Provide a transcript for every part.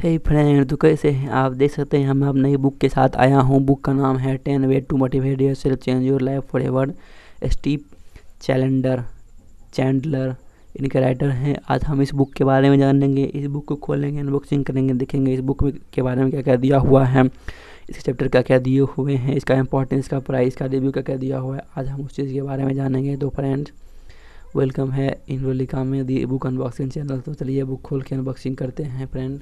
हे friend, तो कैसे हैं आप? देख सकते हैं हम नई बुक के साथ आया हूँ। बुक का नाम है 10 way to motivate yourself change your life forever. Steve Chandler इनके राइटर हैं। आज हम इस बुक के बारे में जानेंगे, इस बुक को खोलेंगे, अनबॉक्सिंग करेंगे, देखेंगे इस बुक के बारे में क्या क्या दिया हुआ है, इसके चैप्टर क्या क्या दिए हुए हैं, इसका इंपॉर्टेंस, इसका प्राइस, इसका रिव्यू क्या क्या दिया हुआ है। आज हम उस चीज़ के बारे में जानेंगे। तो फ्रेंड्स, वेलकम है इनरोलिका में दी बुक अनबॉक्सिंग चैनल। तो चलिए बुक खोल के अनबॉक्सिंग करते हैं friend.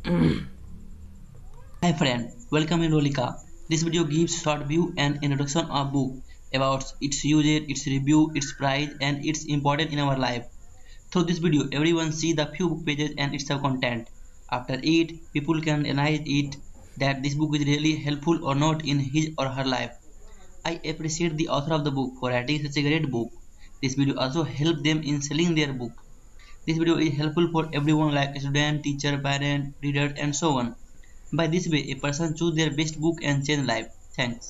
Hi friend, welcome in Rolika. This video gives short view and introduction of book about its usage, its review, its price and its important in our life. Through this video, everyone see the few book pages and its content. After it, people can analyze it that this book is really helpful or not in his or her life. I appreciate the author of the book for writing such a great book. This video also help them in selling their book. This video is helpful for everyone like student, teacher, parent, reader and so on. By this way, a person choose their best book and change life. Thanks.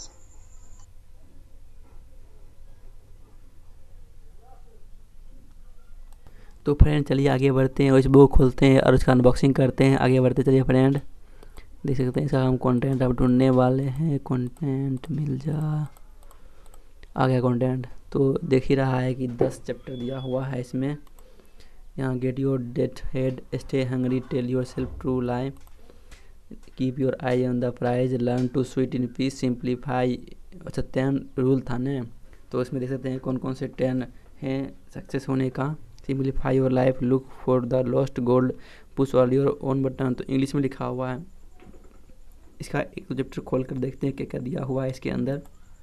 तो friend चलिए आगे बढ़ते हैं और इस book खोलते हैं और उसका अनबॉक्सिंग करते हैं। आगे बढ़ते चलिए फ्रेंड। देख सकते हैं इसका हम कंटेंट अब ढूंढने वाले हैं। कंटेंट मिल जा, आ गया कंटेंट। तो देख ही रहा है कि 10 चैप्टर दिया हुआ है इसमें। यहाँ get your date head, stay hungry, tell yourself truly, keep your eye on the prize, learn to sweet in peace, simplify. अच्छा 10 रूल था ना, तो इसमें देख सकते हैं कौन कौन से 10 हैं सक्सेस होने का। Simplify your life, look for the lost gold, push all your own button. तो इंग्लिश में लिखा हुआ है। इसका एक दो चैप्टर खोल कर देखते हैं क्या क्या दिया हुआ है इसके अंदर।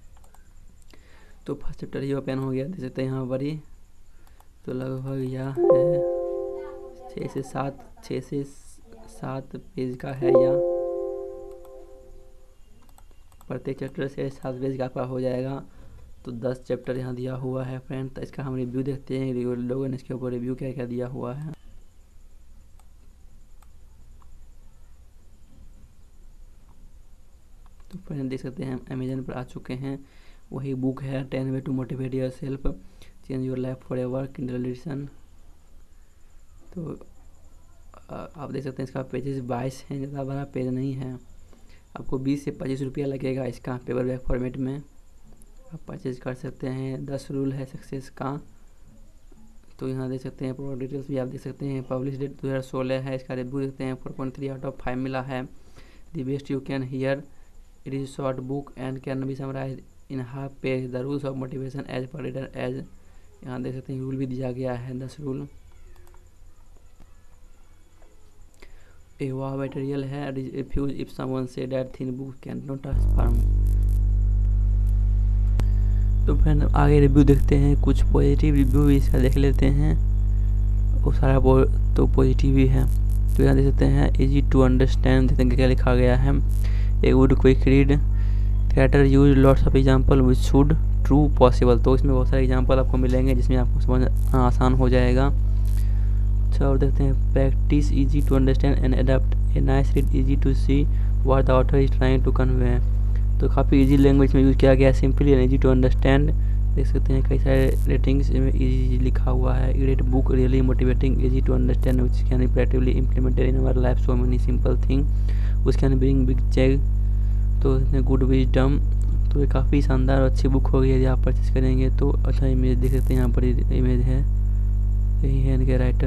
तो फर्स्ट चैप्टर ही ओपन हो गया, देख सकते हैं यहाँ पर ही। तो लगभग यह है 6 से 7 पेज का है। यह प्रत्येक चैप्टर से 7 पेज का आपका हो जाएगा। तो 10 चैप्टर यहाँ दिया हुआ है फ्रेंड। तो इसका हम रिव्यू देखते हैं, लोगों ने इसके ऊपर रिव्यू क्या क्या दिया हुआ है। तो फ्रेंड देख सकते हैं हम अमेजन पर आ चुके हैं। वही बुक है 10 way to motivate yourself change your life forever, Kindle edition. तो आप देख सकते हैं इसका पेजेस 22 हैं, ज़्यादा बड़ा पेज नहीं है। आपको 20 से 25 रुपया लगेगा इसका पेपर बैक फॉर्मेट में। आप परचेज कर सकते हैं। 10 रूल है सक्सेस का। तो यहाँ देख सकते हैं प्रोडक्ट डिटेल्स भी आप देख सकते हैं। पब्लिश डेट 2016 है। इसका रिव्यू देखते हैं 4.3 आउट ऑफ 5 मिला है। The best you can hear, it is short book and can be summarise in half page, the rules of motivation as per reader age. यहाँ देख सकते हैं रूल भी दिया गया है 10 रूल। A wow material है, refuse if someone say that thin book cannot transform। तो फ्रेंड आगे रिव्यू देखते हैं। कुछ पॉजिटिव रिव्यू भी इसका देख लेते हैं। वो सारा तो पॉजिटिव ही है। तो यहाँ देख सकते हैं इजी टू अंडरस्टैंड, देखते हैं क्या लिखा गया है। A good quick read, creator use lots of example which should true possible. तो इसमें बहुत सारे एग्जाम्पल आपको मिलेंगे जिसमें आपको समझना आसान हो जाएगा। अच्छा और देखते हैं practice easy to understand and adapt, a nice read, easy to see what the author is trying to convey. तो काफ़ी इजी लैंग्वेज में यूज़ किया गया है, simply and easy to understand. देख सकते हैं कई सारे रेटिंग्स में इजी लिखा हुआ है। Great book, really motivating, easy to understand, which can be practically implemented in our life, so many simple thing which can bring big check. तो गुड विजडम। तो ये काफ़ी शानदार और अच्छी बुक होगी यदि आप परचेज करेंगे तो। अच्छा इमेज देख सकते हैं, यहाँ पर इमेज है, यही है इनके राइटर।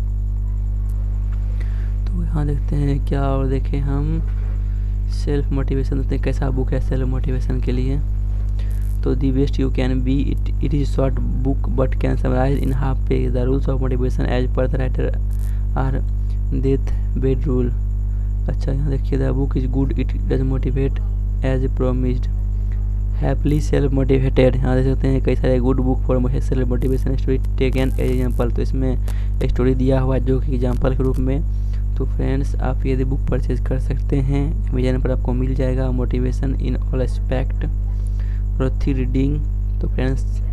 तो यहाँ देखते हैं क्या और देखें हम सेल्फ मोटिवेशन देखते हैं कैसा बुक है सेल्फ मोटिवेशन के लिए। तो the best you can be, it is short book but can summarise in half page, the rules of motivation as per the writer are death bed rule. अच्छा यहाँ देखिए the book is good, it does motivate as promised, happily self motivated. यहाँ देख सकते हैं कई सारे good book for self motivation story taken as example. तो इसमें स्टोरी दिया हुआ है जो कि एग्जाम्पल के रूप में। तो फ्रेंड्स आप यदि बुक परचेज कर सकते हैं, अमेजन पर आपको मिल जाएगा मोटिवेशन इन ऑल एस्पेक्ट, प्रोथी रीडिंग। तो फ्रेंड्स